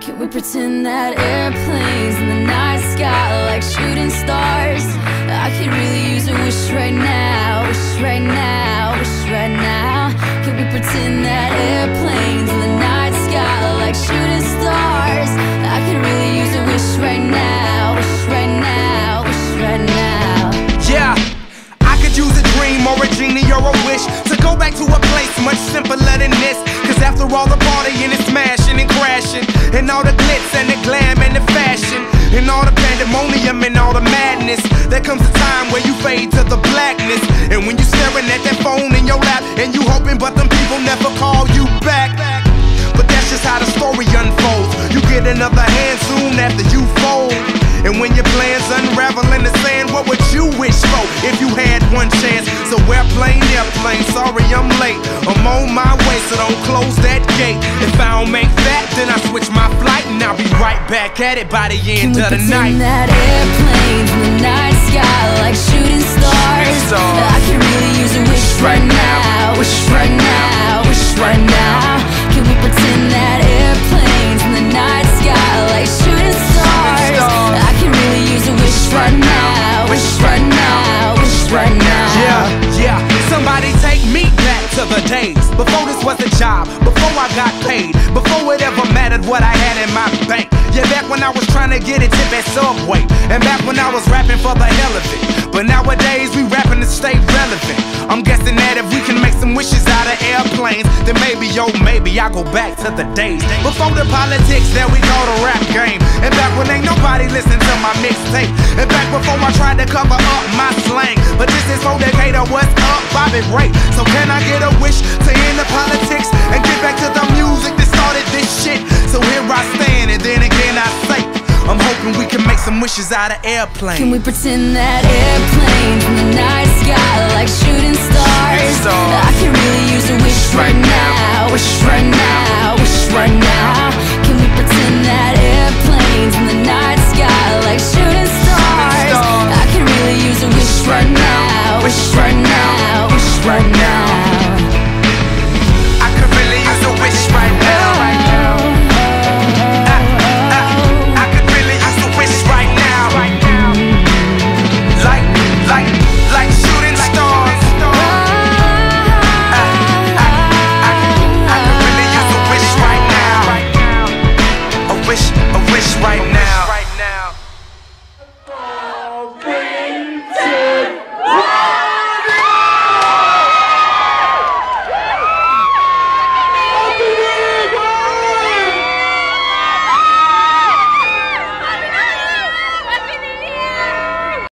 Can we pretend that airplanes in the night sky like shooting stars? I could really use a wish right now, wish right now, wish right now. Can we pretend that airplanes in the night sky like shooting stars? I could really use a wish right now, wish right now, wish right now. Yeah, I could use a dream or a genie or a wish to go back to a place much simpler than this. Cause after all the partying and smashing and crashing, and all the glitz and the glam and the fashion, and all the pandemonium and all the madness, there comes a time where you fade to the blackness. And when you staring at that phone in your lap, and you hoping but them people never call you back. But that's just how the story unfolds. You get another hand soon after you fold. And when your plans unravel in the sand, what would you wish for if you had one chance? So airplane, sorry I'm late, I'm on my way, so don't close that gate. If I don't make that, then I switch my flight, and I'll be right back at it by the end of the night. Can we pretend that airplanes in the night sky like shooting stars? I can really use a wish right now, wish right now, wish right now. Can we pretend that airplanes in the night sky like shooting stars? I can really use a wish right now, wish right now, wish right now. Yeah, somebody take me back to the days before this was a job, before I got paid, before it ever mattered what I had in my bank. Yeah, back when I was trying to get a tip at Subway, and back when I was rapping for the hell of it. But nowadays we rapping to stay relevant. I'm guessing that if we can make some wishes out of airplanes, then maybe, yo, maybe I'll go back to the days before the politics that we call the rap game, and back when ain't nobody listened to my mixtape, and back before I tried to cover up my slang. But this is for Decatur, what's up, Bobby Ray? So can I get a wish to end the politics and get back to the music that started this shit? So here I stand, and then again I say, I'm hoping we can make some wishes out of airplanes. Can we pretend that airplanes in the night sky like shooting stars? I can really use a wish right now, wish right now, wish right now. Can we pretend that airplanes in the night sky like shooting stars?